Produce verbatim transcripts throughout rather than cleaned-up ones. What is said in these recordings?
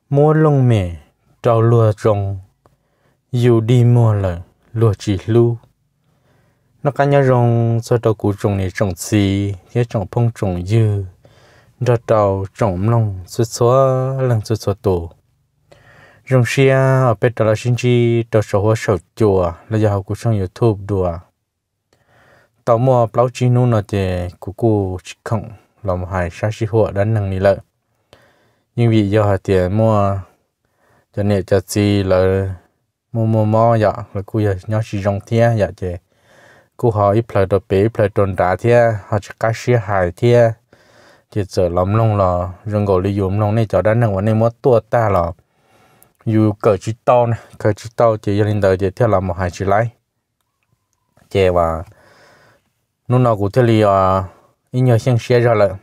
mua lông mẹ trâu lùa rồng dù đi mua là lùa chỉ lu nó cá nhau rồng sau đầu củ rồng này trồng xì cái trồng phong trồng dư ra đầu trồng lông xuất xóa lần xuất xóa tổ rồng xia ở bên đó là sinh chi đầu sầu hoa sầu chùa là giờ học của trong YouTube đùa tàu mua báo chí nu nó thì cụ cụ chỉ không làm hại sa sĩ hộ đánh năng này lợi nhưng vì do tiền mua cho nên cho gì là mua mua mò vậy là cô giờ nhớ chỉ rong thia vậy chứ cô họ ít lời đồ bể lời đồn đá thia họ chỉ cá xia hài thia chỉ giờ lắm lông là rừng gỗ lý dùng lông này cho đánh năngวันนี้mua tua ta là dù cỡ chỉ to này cỡ chỉ to chỉ gia đình đời chỉ theo làm một hai chỉ lấy chè và lúc nào cũng theo li à ít nhiều xem xe ra lại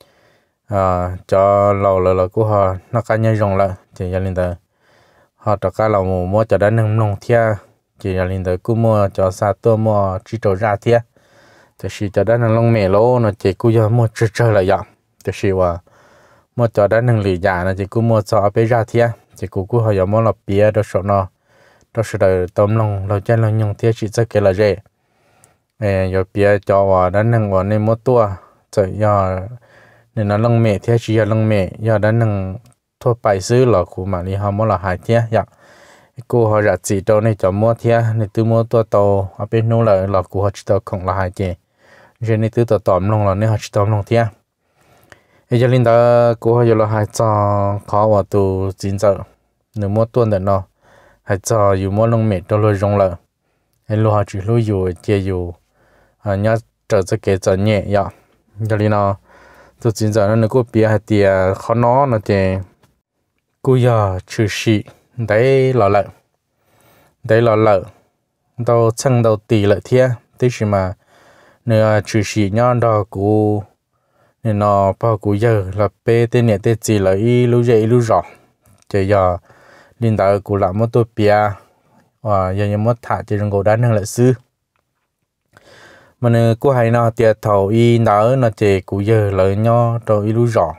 à cho lâu là là của họ nó cá nhân rồng lại chỉ gia đình đời họ tất cả là mua mua cho đánh nông nông thia chỉ gia đình đời cũng mua cho xa tua mua chỉ trâu ra thia thì chỉ cho đánh nông lông mẹ lỗ nó chỉ cũng giờ mua chơi chơi là vậy thì chỉว่าmua cho đánh nông lì già nó chỉ cũng mua cho bé ra thia chỉ cũng cũng họ giờ mua là bia đó số nó đó số đời tôm lôngเราchơi là nhung thia chỉ cho cái là dễ giờ bia cho vào đánh nông vào nên mua tua rồi giờ nên nó lông mẹ thia chỉ là lông mẹ giờ đánh nôngทั่วไปซื้อหรอกครูมานี่เขาไม่ละหายเทียอยากกูเขาจะจีโตในจอมัวเทียในตัวมัวตัวโตเอาเป็นนู้นเลยหรอกกูเขาจีโตของละหายเจเจในตัวต่อต่อมลงเราเนี่ยเขาจีโตลงเทียไอ้เจลินดากูเขาอยู่ละหายจอเขาว่าตัวจีนเจอหนึ่งมัวตัวเดินเนาะหายจออยู่มัวลงเม็ดตัวเลยลงเลยไอ้ลูกเขาจีลูกอยู่เจอยู่อ่าเนี่ยเจอจะเกจจะเนี่ยอยากเจลินดาตัวจีนเจอนั่นกูเปียหายเตียเขาน้อนะเจกูอยากชื่อสิได้หล่อเลยได้หล่อเลยเราช่างเราตีเลยเทียที่สิมาเนื้อชื่อสิย้อนดอกูเนี่ยนอพอกูเยอะเราเป้เตเนี่ยเตจีเลยอีรู้ใจรู้รอจะอยากลินดากูละมดตัวเปียว่ายังยังมดถ่ายจะรงกูด้านนึงเลยซื้อมันเนี่ยกูให้นอเตียเท่าอีดาเนาะเจกูเยอะเลยย้อนดออีรู้รอ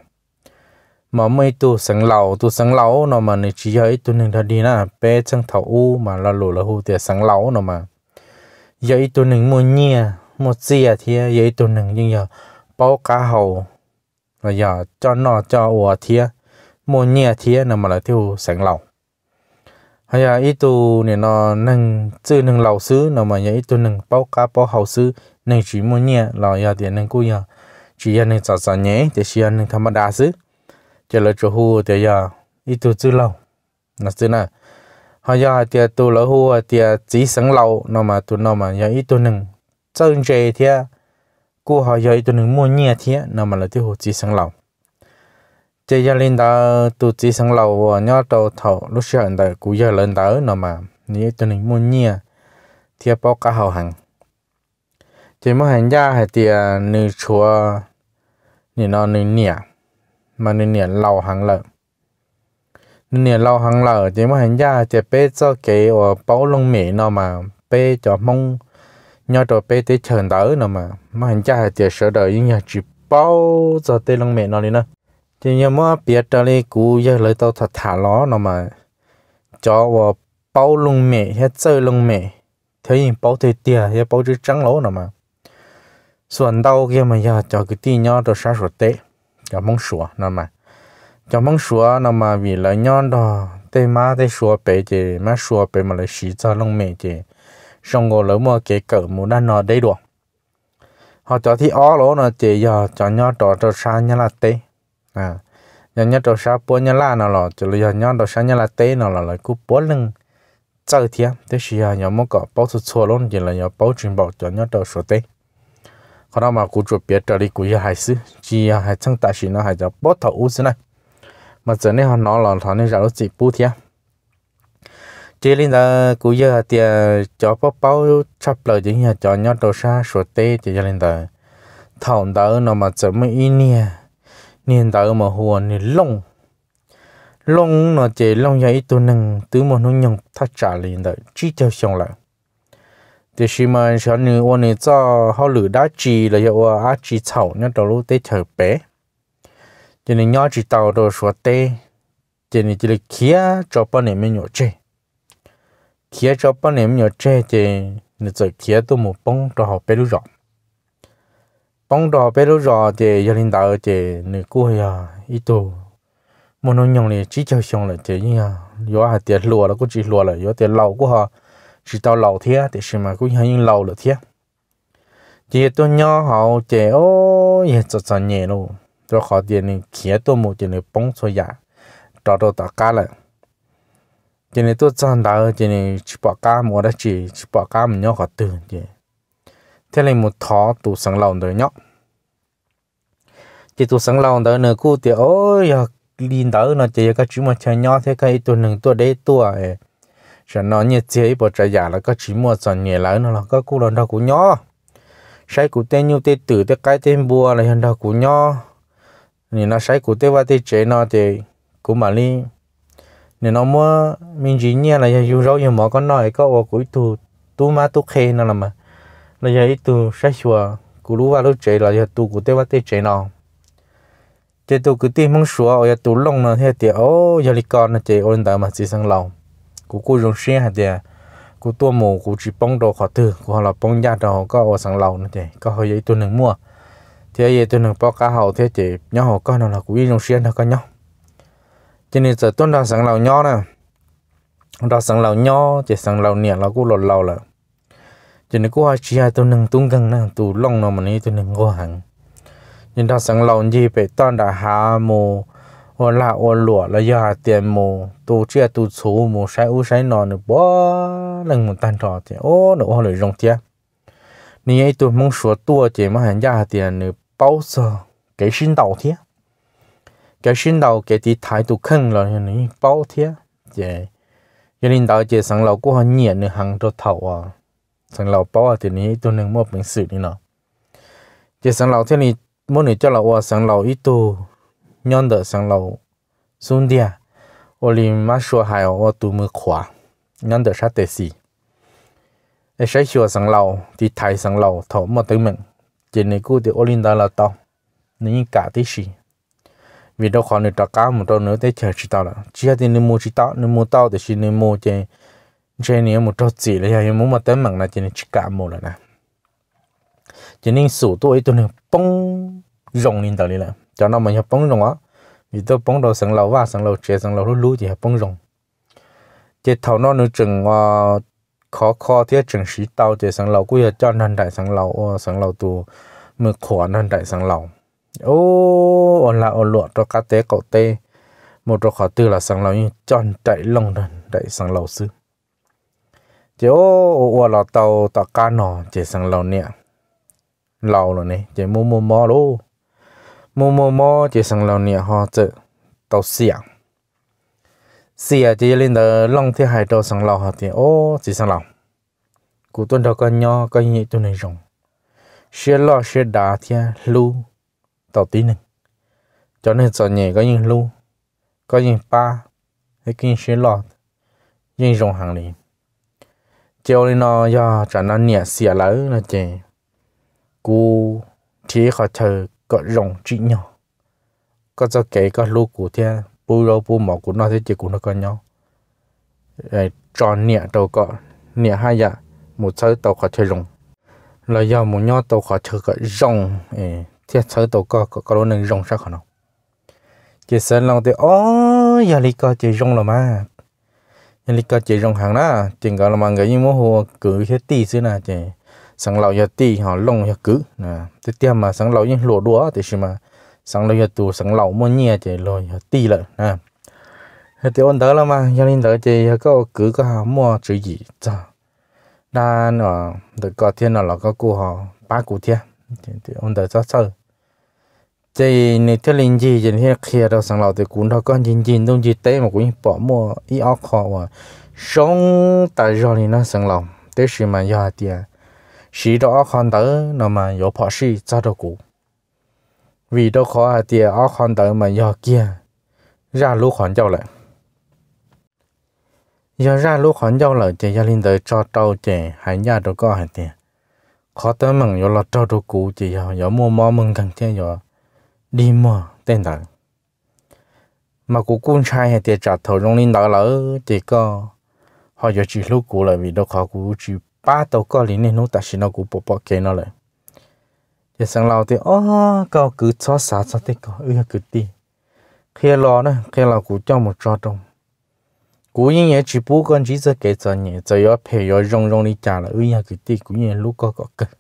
mà mấy tu sáng lẩu tu sáng lẩu nó mà này chỉ ấy tu nên thật đi na bé chẳng thầu u mà là lù là hu tiệt sáng lẩu nó mà vậy tu nên mua nhia mua xia thì vậy tu nên nhưng giờ bao cá hầu và giờ cho nó cho ủa thì mua nhia thì nó mà là tiêu sáng lẩu hay là ít tu này nó nâng chưa nâng lẩu xứ nó mà vậy tu nên bao cá bao hầu xứ nên chỉ mua nhia là giờ tiền nên cú giờ chỉ giờ nên sợ sợ nhé thì chỉ nên tham đa xứ cho là chỗ hu thì giờ ít tu chưa lâu là thế nào họ giờ thì tu lỡ hu thì chỉ sáng lâu nó mà tu nó mà giờ ít tu nừng chân chế thì cô họ giờ ít tu nừng mua nhẹ thì nó mà là tiêu hu chỉ sáng lâu chỉ giờ lên đó tu chỉ sáng lâu nhớ đầu thầu lúc xưa anh ta cũng giờ lên đó nó mà nếu tu nừng mua nhẹ thì bao cả hậu hàng chỉ mua hàng gia hay thì nửa chùa nửa nó nửa nhẹ mà nên nhận lâu hàng lợ nên nhận lâu hàng lợ chỉ mà hành gia chỉ bé cho cái ở bao lông mẹ nó mà bé cho mong nhớ rồi bé tới chờ đỡ nó mà mà hành gia chỉ sợ đợi nhưng chỉ bao giờ tới lông mẹ nó đi nữa thì như mà biết trở lại cú giờ lấy tao thật thả nó nó mà cho vào bao lông mẹ hay chơi lông mẹ thấy bao thì tiền hay bao chữ trắng lỗ nó màส่วน đau kia mà giờ cho cái tiền nhớ rồi sao rồi tệ cho mong sủa nó mà cho mong sủa nó mà vì là nhon đó tê má tê sủa bể chị má sủa bể mà lại xí cho lông mẹ chị xong rồi lỡ mua cái cỡ muốn ăn nó đấy được họ cho thì ó lỗ nó chị giờ cho nhon đó cho sa nhá là tê à giờ nhon cho sa bún nhá là nó là cho giờ nhon đó sa nhá là tê nó là lại cú bún lưng chơi thiệt thế thì giờ nhon mua có bao số số luôn chỉ là nhon bao chuyện bảo cho nhon đó số têเขาเรามากูจวบเปียตรีกูยังหายซื้อจีหายช่างตาสีnóหายจะบดเท่าอุ้ยนะมาเจอเนี่ยเขาน้องหล่อเขาเนี่ยจะรู้จีปูเทียจีลินดากูยังเตียจอป้าเป้าชับเลยจริงๆจอยอดโดชาสวดเตจีลินดาเท่าเดิมเรามาเจอไม่อินเนี่ยเนี่ยเดิมมาหัวเนี่ยลงลงเนาะเจลงใหญ่ตัวหนึ่งตื้อมันนุ่งยังทัดจ่าลินดาจีเจ้าชงเลยthì khi mà cho nên ôn này cho họ lử đá chì là do á chì chậu nhá đầu lúc tết chờ bé cho nên nhớ chỉ tàu đồ số tê chỉ này chỉ là khía cho bao niệm mình nhỏ chơi khía cho bao niệm nhỏ chơi thì nó rồi khía tôi một bông cho họ bé lú rõ bông đỏ bé lú rõ thì gia đình đạo thì người cô ya ít tu một nông nhung này chỉ cho xong là thì như là có hạt tiền lúa là cũng chỉ lúa là có tiền lẩu của họ chỉ tao lẩu thế thì xem mà cũng hay những lẩu là thế chỉ tôi nhỏ họ thì ô ye cho cho nhẹ luôn cho họ tiền này khía tôi một tiền này bông cho giả cho đồ tất cả lại cho nên tôi chọn đạo cho nên chỉ bỏ cá mua đó chỉ chỉ bỏ cá mình nhóc họ từ vậy thế là một thó tụ sáng lầu đời nhóc chỉ tụ sáng lầu đời nữa cô thì ôi ya linh đời nó chỉ có chỉ một chơi nhỏ thế cái tụ nương tụ đấy tụ ấy cho nó như thế bỏ trái giả là có chỉ mua chọn nhẹ lại nó là có cô lần đầu của nhỏ sai của tên nhiêu tên tử tên cái tên bùa là lần đầu của nhỏ nên nó sai của tên và tên chế nó thì cũng mà đi nên nó mua mình chỉ nhớ là dù rau như mà con nói có ở cuối tu tu mà tu khe nó là mà là vậy tu sai xua cú lú vào lúc chế là giờ tu của tê vắt tê chế nào chế tu cứ tìm mong xua ở tu lông nó thế thì ô giờ đi con nó chế ôn tại mà chỉ sang lòng cú cú dùng xe hạt địa cú tua mù cú chỉ bông đồ khó từ cú là bông da đồ có ở sang lòng nó chế có hơi vậy tu nương mua thế vậy tu nương bao cá hậu thế chế nhau họ con nó là cú dùng xe nó có nhau cho nên giờ tuần đó sáng lầu nhỏ nè đó sáng lầu nhỏ chỉ sáng lầu nhẹ là cũng lột lầu là cho nên cũng chỉ hai tuần nâng tung gần nè tụ lông nó mà này tuần nâng qua hàng nhưng đó sáng lầu gì phải tuần đã hạ mù hoặc là hoặc lụa là do tiền mù tụ chia tụ số mù sai u sai nọ nữa bó lần một tan trò thì ô nó hoa lời rong tiếcนี่ไอ้ตัวมงชัวตัวเจมาหันยาเตียนเนี่ย包着给新导贴cái sinh đầu cái tí thái tụ khăn là những bao thế vậy cho nên đạo chỉ sáng lầu của họ nhiệt nữa hàng cho thầu à sáng lầu bao thì ní tôi nâng một bình sự đi nào chỉ sáng lầu thế này mỗi người cho là qua sáng lầu ít tu nhon đỡ sáng lầu xuống đi à ở liền má xua hài ở tụ mưa khóa nhon đỡ sát tệ gì để sai xua sáng lầu thì thái sáng lầu thầu một tới mình chỉ này cô thì ở liền đó là tao ní cả tí gì vì đâu khó nên trả cá một trâu nữa tới chờ chỉ tao là chỉ là tiền mua chỉ tao nên mua tao thì chỉ nên mua trên trên này một trâu chỉ là hay muốn mà tới mảng là chỉ nên chỉ cả một là nè chỉ nên sủ tôi tôi nên bông rồng lên tao đi là cho nó mình học bông rồng á vì tôi bông đầu sáng lầu và sáng lầu chế sáng lầu lú lú thì học bông rồng chỉ thầu nó nữa chừng khó khó thế chừng chỉ tao thì sáng lầu cũng cho nên đại sáng lầu sáng lầu tụ mưa khỏa nên đại sáng lầu ô on là on lụa cho cá té cậu tê một trò khó tư là sáng lầu như tròn chạy lông đần chạy sáng lầu sư chỉ ô ô là tàu tàu cá nọ chỉ sáng lầu nè lầu rồi này chỉ mua mua mò luôn mua mua mò chỉ sáng lầu nè họ chợ tàu xỉa xỉa chỉ lên đó lông thứ hai tàu sáng lầu họ thì ô chỉ sáng lầu cụ tuần đầu con nho coi như tuần này rồng xe lo xe đá thì lu tàu tí nữa cho nên giờ nhẹ có những lu có những ba hay kinh xe lọt những rồng hàng liền chiều lên nó do trả nó nhẹ xỉa lỡ là chè cú chỉ khó chờ có rồng chỉ nhỏ có cho kể có lu của thế bù rau bù mỏ của nó thế chỉ của nó con nhau tròn nhẹ đầu có nhẹ hai dạ một sợi tàu khó chơi rồng là do một nhau tàu khó chơi có rồng thiết sợi tàu có có có nên rồng sao không chỉ sơn lòng thì ô giờ đi coi chỉ rồng là mà giờ đi coi chỉ rồng hàng đó chỉ gọi là mà người như mua hồ cử thế tì xứ nào chỉ sáng lầu giờ tì họ lông giờ cử nè tiếp theo mà sáng lầu như lúa đũa thì xem mà sáng lầu giờ tù sáng lầu mua nhẹ chỉ rồi giờ tì lại nè thì ôn đó là mà giờ lên đó chỉ có cử có mua chữ gì cho đa nó được có thiên nào là có cô họ ba cụ thiên thì ôn đó rất sâu chỉ nếu theo linh gì thì hiện kia đó sáng lầu thì cũng đâu có nhìn nhìn đông gì tế mà cũng bỏ mua ít áo khó và sống tại do thì nó sáng lầu tới khi mà giờ thì sĩ đó con tới nó mà có bỏ sĩ cho đâu cũ vì đâu khó thì áo con tới mà giờ kia ra lúc khoản giao lại giờ ra lúc khoản giao lại thì gia đình tới cho trâu trẻ hay nhà đâu có hay tiền khó tới mừng giờ là trâu đâu cũ chỉ giờ giờ mua mò mừng càng thêm giờ đi mua tên đó mà cụ con trai hay thì trả thầu trong linh đó lỡ thì có họ giờ chỉ lúc cụ là vì đâu họ cụ chỉ ba tàu có lý nên nó ta chỉ nó cụ bỏ bỏ cái nó lại thì sáng lâu thì ô có cứ cho xả cho thế có ư cứ đi khi lo đó khi là cụ cho một trò trong cụ như vậy chỉ bố con chỉ cho cái cho nhẹ cho yếu phải yếu rong rong đi trả là ư cứ đi cụ như lúc có có cơ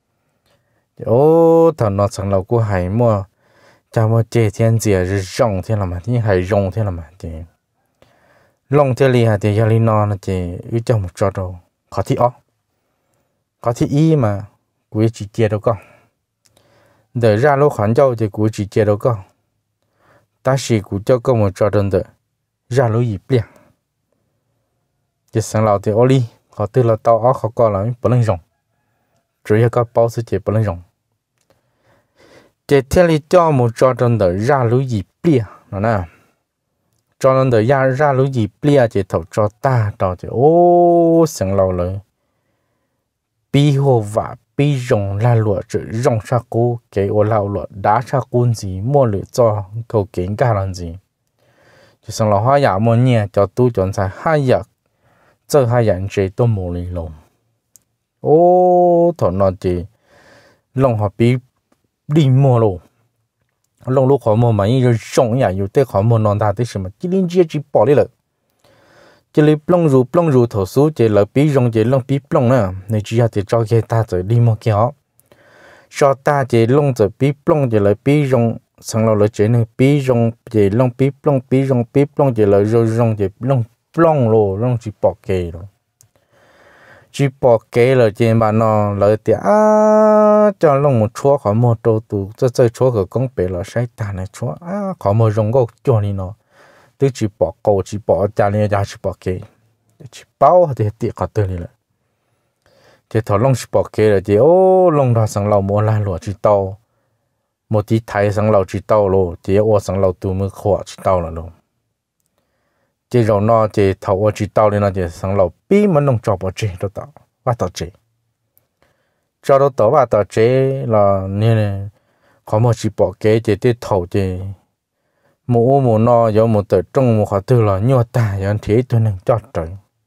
ô thằng nó sáng lâu cụ hay mua cha mua chế thiên gì rồi rong thiên là mà thì hay rong thiên là mà thì long thiên li thì giờ li nó thì ư cho một trò đâu có thì ó có thì y mà cụ chỉ chia đâu con để ra lô khoản châu thì cụ chỉ chia đâu con ta chỉ cụ cho con một trò đơn đỡ ra lô dịp liền chỉ sáng lão thì oli họ tư là tao ó họ coi là bớt lên rồng chủ yếu có bao sự chỉ bớt lên rồng chỉ theo lý cho một trò đơn đỡ ra lô dịp liền nó nè trò đơn đỡ ra ra lô dịp liền chỉ thầu cho ta đó thì ô sáng lãoเลยbi hồ vả bi rồng la lụa chữ rồng sa cô cái ô lao lụa đá sa côn gì mua lựa cho cầu kiến cả làm gì chỉ xong là hoa giả mua nhẹ cho tu chọn sai hai giả chơi hai giả chế tôi mua lì lồng ô thằng nó chỉ lòng họ bi đi mua luôn lòng lúc họ mua mà như rồng giả 有的họ mua non ta tới什么chỉ liên chia chỉ bỏ đi rồi chỉ lấy plong ru plong ru thổ số chỉ là bí rong chỉ long bí plong nữa nên chỉ là chỉ cho cái ta rồi đi mua kia cho ta chỉ long rồi bí plong chỉ là bí rong sang lâu là chỉ nên bí rong chỉ long bí plong bí rong bí plong chỉ là rong rong chỉ long plong lo long chỉ bỏ kê rồi chỉ bỏ kê là chỉ mà nó là thì à cho long một chúa khỏi mua đồ tủ cho chơi chúa của công bể là sai ta này chúa à khỏi mua rong gốc cho ni nó tôi chỉ bỏ cầu chỉ bỏ gia đình gia chỉ bỏ kê chỉ bao thì tiệt cả tôi này chỉ thằng long chỉ bỏ kê là chỉ ô long đó sang lâu mua lan lụa chỉ tàu một tí thái sang lâu chỉ tàu luôn chỉ ô sang lâu từ mới khỏa chỉ tàu là luôn chỉ rồi nó chỉ thầu ô chỉ tàu lên nó chỉ sang lâu bí mà nông cho bỏ chế đó tàu và tàu chế cho đó tàu và tàu chế là như này có một chỉ bỏ kê chỉ để thầu chỉ mũ mũ nó giống một tờ trong một khóa tư là nhiều ta giống thế tôi nâng cho trời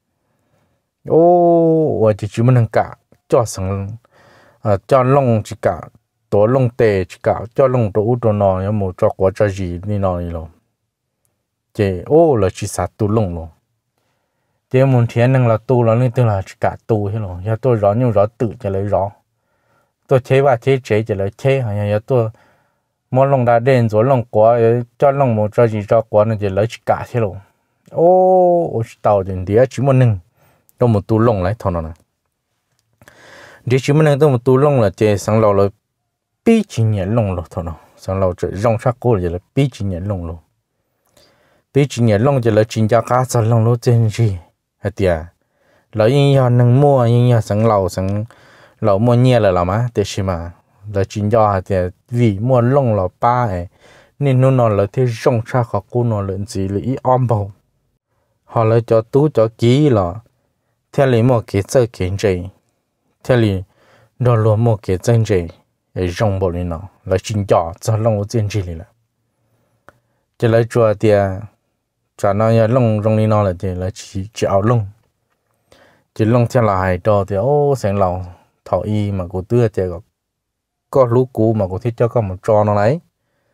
ô và chỉ chỉ mình nâng cả cho sang cho lông chỉ cả tổ lông tê chỉ cả cho lông tổ tổ nó giống một cho quả cho gì đi nó đi luôn chỉ ô là chỉ sát tu lông luôn chỉ muốn thiên nâng là tu là nên tức là chỉ cả tu hết rồi giờ tôi rõ nhưng rõ tự cho lấy rõ tôi chế và chế chế chỉ lấy chế hay giờ tôi mỗi lần đã đến rồi lần qua cho lần một cho gì cho qua nó chỉ lấy cả thế luôn ô tàu đến địa chỉ một nâng đâu một tu lông lấy thôi nó này địa chỉ một nâng đâu một tu lông là chỉ sang lâu là bí chỉ nhện lông rồi thôi nó sang lâu chỉ rong sắc cô là bí chỉ nhện lông luôn bí chỉ nhện lông chỉ là chính gia cá sang lông lỗ trên gì hết tiệt lấy những nhà nâng mua những nhà sang lâu sang lâu mua nhẹ là làm á để xem mà là chính do thì vì mua lông là ba ấy nên nó nó là thế rong xa khó cô nó lên gì là ý om bầu họ lấy cho tú cho kỹ là theo lý một cái chơi kiến gì theo lý nó luôn một cái chân gì để rong bầu lên nó là chính do cho lông ở trên gì là chỉ lấy cho thì cho nó nhà lông rong lên nó là thì là chỉ chỉ áo lông chỉ lông theo là hai trò thì ô sáng lòng thọ y mà cô tưa thì có lú cũ mà cô thích cho con một trò nó lấy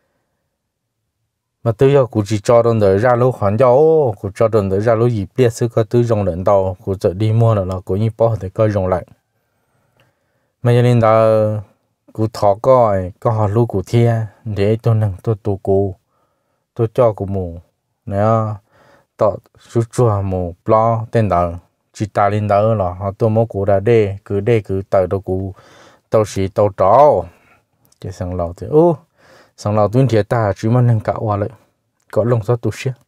mà tôi cho cô chỉ cho đơn đợi ra lú khoản cho cô cho đơn đợi ra lú gì biết sự có tư dùng lẫn tàu cô tự đi mua là cô như bỏ thì coi dùng lại mà cho nên là cô thọ coi có họ lú cũ thia để tôi nâng tôi tụ cô tôi cho cô mù nè tọ chút chua mù lo tên đó chỉ ta lên đó là họ tôi mua cô đã đê cứ đê cứ tới đâu cô tao chỉ tao trò cái sang lầu thì ô sang lầu tuyên thiệt ta chỉ mà nâng cả qua lại có lông sao tu sửa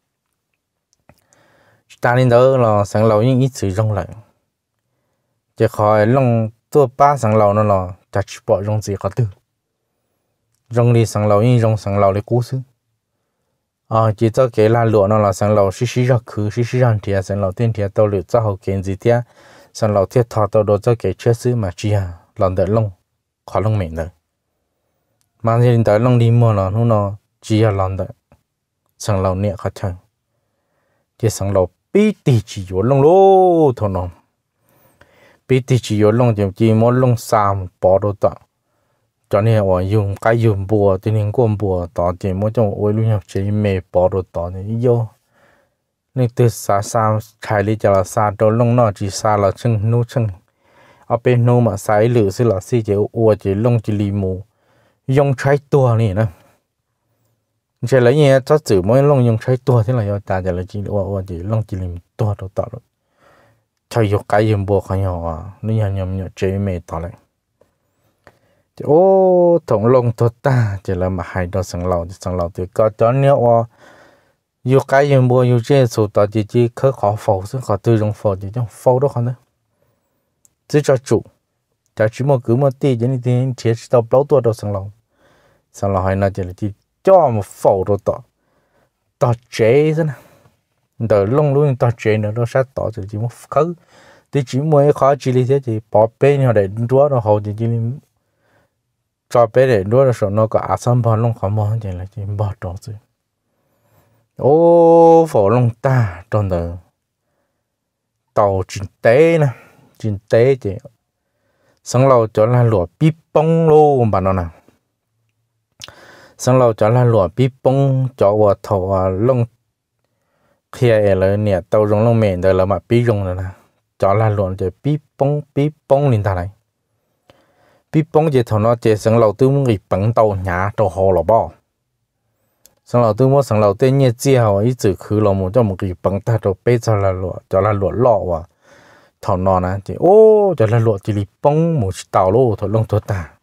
ta lên đó là sang lầu những ít sử dụng lại chỉ khỏi lông tua ba sang lầu nó là chặt bỏ rong gì có từ rong đi sang lầu những rong sang lầu để cú xứ à chỉ cho cái là lụa nó là sang lầu xí xí ra khứ xí xí ra thiệt sang lầu tuyên thiệt tao lựa cho hậu kiện gì thiệt sang lầu thiệt thọ tao đồ cho cái chết xứ mà chi à lần đợi lông khó lông mệt rồi mà hiện tại lông đi mua là nó nó chỉ là lần đợi sang lâu nè khó thằng chỉ sang lâu bí tì chỉ vô lông lô thôi nó bí tì chỉ vô lông chỉ chỉ muốn lông sam bỏ đồ tạo cho nên họ dùng cái dùng bùa thì nên quan bùa tạo chỉ muốn trong ôi luôn nhập chỉ mê bỏ đồ tạo thì vô nên từ xa xa khai lý cho là xa đồ lông nó chỉ xa là chân nô chân ở bên nô mà sai lử sẽ là si chỉ ua chỉ lông chỉ lì mù dùng trái tua này nè chỉ lấy nhẹ cho chữ mỗi lông dùng trái tua thế là do ta chỉ là chỉ ua ua chỉ lông chỉ lì tua đồ tạo rồi cho dục cái dùng bùa khó nhỏ à nó nhầm nhầm nhầm chế mê tạo lại ô tổng lông tốt ta chỉ là mà hai đó sang lầu sang lầu thì có cho nhiều dục cái dùng bùa dùng chế số tạo chỉ chỉ khởi khó phẫu chứ khó tư dùng phẫu chỉ trong phẫu đó không đấy chỉ cho chủ cho chỉ một cứ một tí cho nên thì chỉ tao bao tuổi đâu sang lầu sang lầu hay là chỉ là chỉ cho một phẫu đồ tạo tạo chế thế này đỡ lông luôn tạo chế nữa nó sát tạo chỉ một khứ thì chỉ mới khó chỉ lý thế chỉ bỏ bên họ để đua nó hậu chỉ chỉ cho bé để đua nó sợ nó có áp sản phẩm lông khó mòn chỉ là chỉ bỏ trò chứ ô phổ lông ta trong đời tàu chính tế nè chính tế chỉ sáng lâu cho là lụa bíp bông luôn bạn nó nè sáng lâu cho là lụa bíp bông cho vào thầu lông kia là nè tàu rong lông mền đời là mà bí rong rồi nè cho là lụa để bíp bông bíp bông lên ta này bíp bông chỉ thầu nó chỉ sáng lâu tư muốn nghỉ bằng tàu nhà tàu hồ là bao sáng lâu tư muốn sáng lâu tên nhẹ chia họ ý chữ khứ là một trong một cái bằng ta tàu bê cho là lụa cho là lụa lọ và thầu nó nè thì ô cho là lụa chỉ lì bông một tàu lô thầu lông thầu ta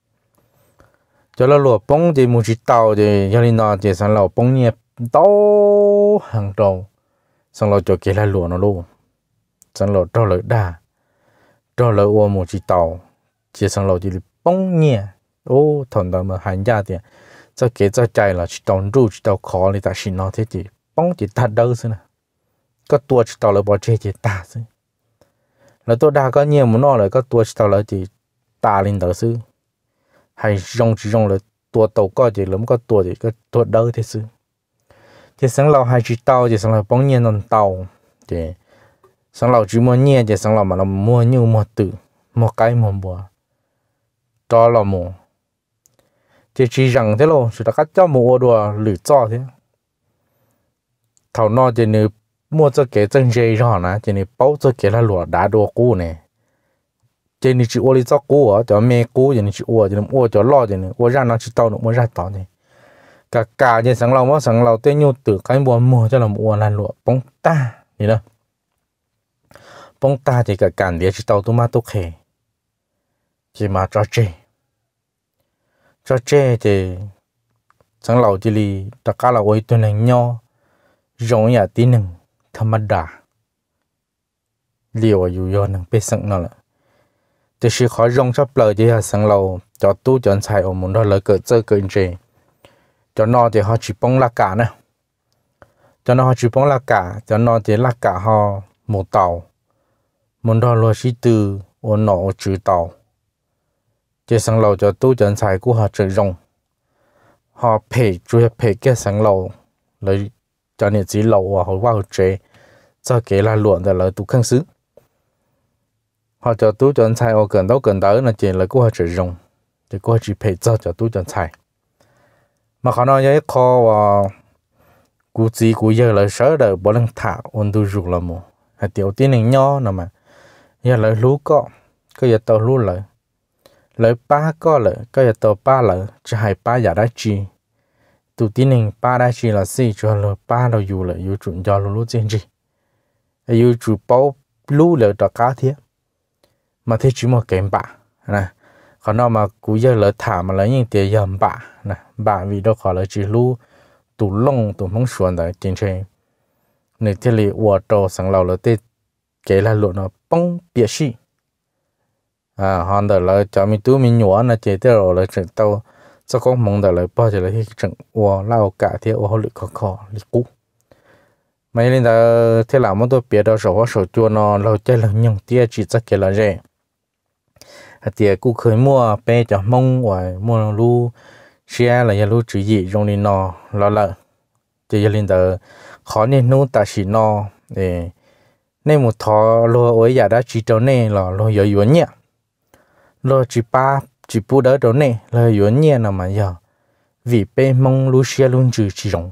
cho là lụa bông thì một tàu thì cho nên nó chỉ sáng lâu bông nhẹ tàu hàng đầu sáng lâu cho cái là lụa nó luôn sáng lâu cho lợi đa cho lợi ô một tàu chỉ sáng lâu chỉ lì bông nhẹ ô thằng đó mà hành gia thì cho cái cho chạy là chỉ tàu ru chỉ tàu khó thì ta xin nó thế thì bông chỉ ta đâu xí nè có tua chỉ tàu là bỏ chơi chỉ ta xí là tôi đã có nhiều muốn nó là có tua chỉ tàu là chỉ ta lên đó xí hay rong chỉ rong là tua tàu có chỉ lắm có tua thì có tua đâu thế xí thì sáng lâu hai chỉ tàu thì sáng lâu bông nhẹ non tàu thì sáng lâu chỉ mua nhẹ thì sáng lâu mà nó mua nhiều mua tự mua cái mua bùa cho là mua thì chỉ rằng thế luôn chỉ là cắt cho mua đùa lử cho thế thầu nó thì nếu mua cho cái chân dây rồi nè thì nếu bao cho cái là lúa đá đùa cũ này thì nếu chỉ mua đi cho cũ ở cho mẹ cũ thì nếu chỉ mua thì nếu mua cho lo thì nếu mua ra nó chỉ tao nó mua ra tao này cả cả thì sáng lâu mà sáng lâu tên nhu từ cái mua mua cho là mua là lúa bông ta gì đó bông ta thì cả cản địa chỉ tao tôi mà tôi khề chỉ mà cho chơi cho chơi thì sáng lâu chỉ li tất cả là ôi tôi này nho giống như tí nừng thầm đà liều ở dù do nừng bê sẵn nó là thì sự khó rong sắp lời thì sáng lâu cho tu chọn xài ở một đó lời cỡ chơi cỡ chơi cho nó thì họ chỉ bông là cả nè cho nó họ chỉ bông là cả cho nó thì là cả họ một tàu một đó là sĩ từ ở nọ trừ tàu chỉ sáng lâu cho tu chọn xài của họ chơi rong họ phê chủ yếu phê cái sáng lâu lấy cho nên chỉ lâu và họ vào chế cho cái là luận là tu khang sứ họ cho tu chọn xài ở gần đâu gần đó là chỉ là của họ chơi rong thì của họ chỉ phê cho cho tu chọn xài mà họ nói với kho và cụ chỉ cụ giờ là sợ đời bỏ lên thả ôn tu rụt là một hay tiểu tiên này nho nào mà giờ lại lú có có giờ tàu lú lại lại ba có lại có giờ tàu ba lại chỉ hai ba giờ đã chi tụ tiên này ba đã chi là gì cho là ba đâu dù lại dù chuẩn cho lú trên gì dù chủ bao lú lại tất cả thế mà thế chỉ một cái bả nè còn nó mà cú giờ lỡ thả mà lấy những tiền dầm bả nè bả vì đó khỏi là chỉ lu tụ lông tụ mông xuân đấy trên trên này thế là uo trâu sáng lâu là tết cái là lụa nó bông bịa xì à hoàn đó là cho mình tu mình nhổ là chế thế rồi là trận tàu cho con mông đó là bao giờ là cái trận uo lao cả thế uo lụi khó khó lụi cú mấy lần đó thế là món tôi bịa đó sổ sổ chua nó lâu chơi là nhung tia chỉ chắc cái là rẻ thì cũng khởi mua bé cho mông và mua lu xe là nhà lu chỉ gì trong đi nó lo lợ chỉ linh tờ khó nên nô ta chỉ no để nên một thọ lo ở nhà đã chỉ cho nên là lo yếu yếu nhẹ lo chỉ ba chỉ bu đỡ đó nè là yếu nhẹ nào mà giờ vì bé mong lu xe luôn trừ chỉ rong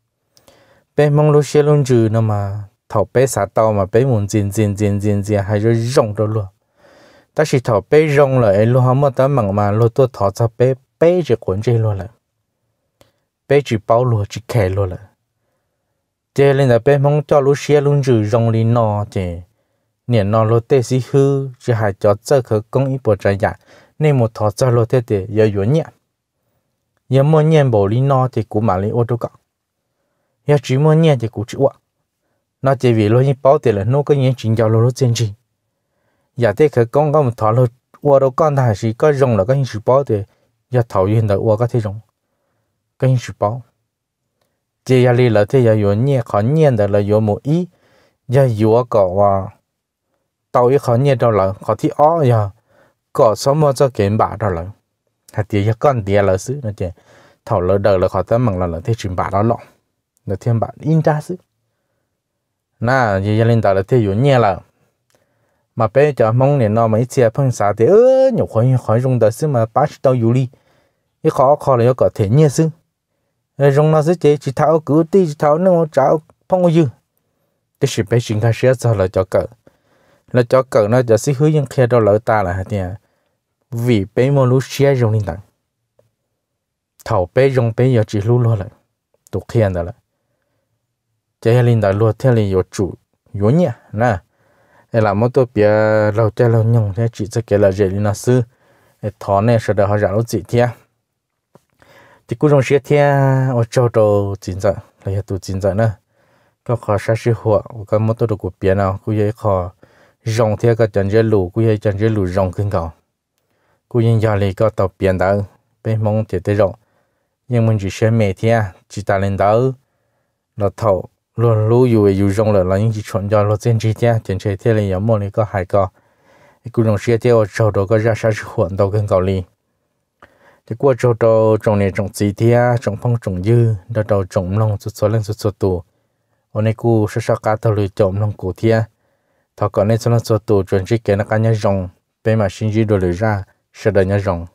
bé mong lu xe luôn trừ nào mà thọ bé xả tàu mà bé muốn tiền tiền tiền tiền tiền hay rồi rong đó luôn ta chỉ thọ bé rong lại lo không mà ta mặn mà lo tôi thọ cho bé bé chỉ cuốn chơi luôn là bé chỉ bao luôn chỉ kẻ luôn là cho nên là bé mong cho lu xe luôn trừ rong đi nọ thì niệm nọ lo tê xí hư chỉ hay cho chơi khởi công ý bộ trái giả nên một thọ cho lo thế thì yếu yếu nhẹ giờ mua nhẹ bộ đi nọ thì cũng mà lấy ô tô cọ giờ chỉ mua nhẹ thì cũng chịu nó chỉ vì lo như bao tiền là nó có những chuyện giao lo trên gì giờ thế khởi công có một thọ lo ô tô con ta chỉ có rong là có những sự bao tiền giờ thầu hiện tại ô có thể rong có những sự bao chỉ giờ đi là thế giờ yếu nhẹ khó nhẹ là là yếu một ý giờ yếu cọ và tàu ý khó nhẹ đâu là khó thì ó giờ cọ số mua cho kiện bạc đâu là hạt tiền con tiền là xứ nó chỉ thầu lỡ đời là khó tấm bằng là là thế chuyện bạc đó lọ là thêm bạn in ra xứ na giờ lên tàu là thế yếu nhẹ là mà bây giờ mong này nó mấy chia phân xả thì ơ nhiều khỏi khỏi dùng đời xứ mà bắt tàu yếu đi cái khó khó là có thể nhẹ xứ dùng nó sẽ chỉ chỉ tháo cứ tí chỉ tháo nó cháo phong bao nhiêu cái sự bé chuyện khai sẽ cho là cho cỡ là cho cỡ nóจะ ซื้อ ยัง kia đâu lỡ ta là thì vì bé mua lúa xe dùng linh tặng thầu bé dùng bé giờ chỉ lúa luôn lại tụ kia đó là chơi linh tặng luôn theo là chủ yếu nhỉ nè là một tổ bia lâu chơi lâu nhung thế chỉ cho cái là dễ linh nó sư thọ này sẽ được họ trả lúa gì thế thì cũng trong xe thế ở châu đầu chính giờ là tụ chính giờ nữa có khó sát sự hòa có một tổ của bia nào cũng vậy khó rong theo cái chân dây lù cũng vậy chân dây lù rongขึ้นก่อนcũngยังgiờ này có tàu biển đó bên mong thì tới rồi nhưng mình chỉ xem mẹ thế chỉ ta lên đó là thầu luôn lúอยู่อยู่rong là là những chỉ chọn cho nó trên chi thế trên chi thế là giống một này có hai個cũng trong xe theo châu đầu có ra sát sự hòa đầuขึ้นก่อนđi thì qua châu đầu trong này trong gì thế trong phong trong dư đầu đầu trong lòng sụt sụt lên sụt sụt tù ở này cô sẽ sát cá tàu lưới trong lòng cổ thế thọ còn này cho nó sụt tù chuẩn chỉ cái nó cá nhá rong bên mà sinh gì đồ lưới ra sẽ đợi nhá rong